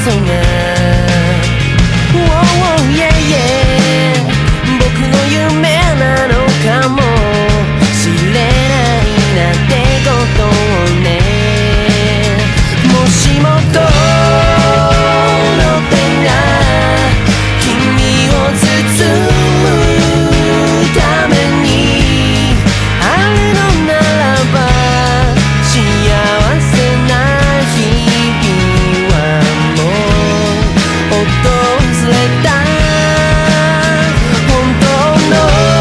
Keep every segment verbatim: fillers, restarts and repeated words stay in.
そが Oh, yeah, yeah 僕の夢なのかもしれないなんてことをねもしもとの手が君を包むためにあるのならば幸せな日々はもう訪れた本当の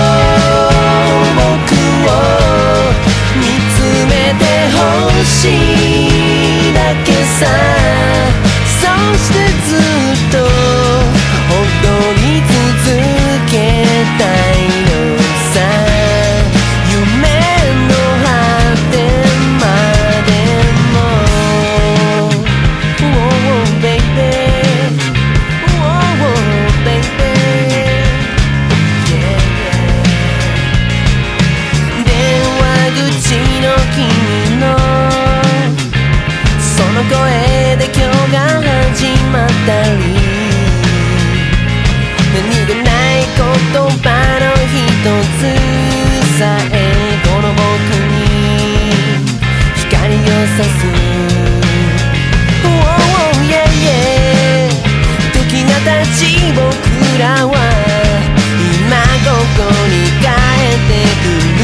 僕を見つめてほしいだけさそしてずっと踊り続けたいのさ夢の果てまでも Oh, baby Oh, baby Yeah, yeah 電話口の君のその声で今日が始まったり何気ない言葉の一つさえこの僕に光を差す Oh, yeah, yeah 時が経ち僕らは今ここに帰ってくる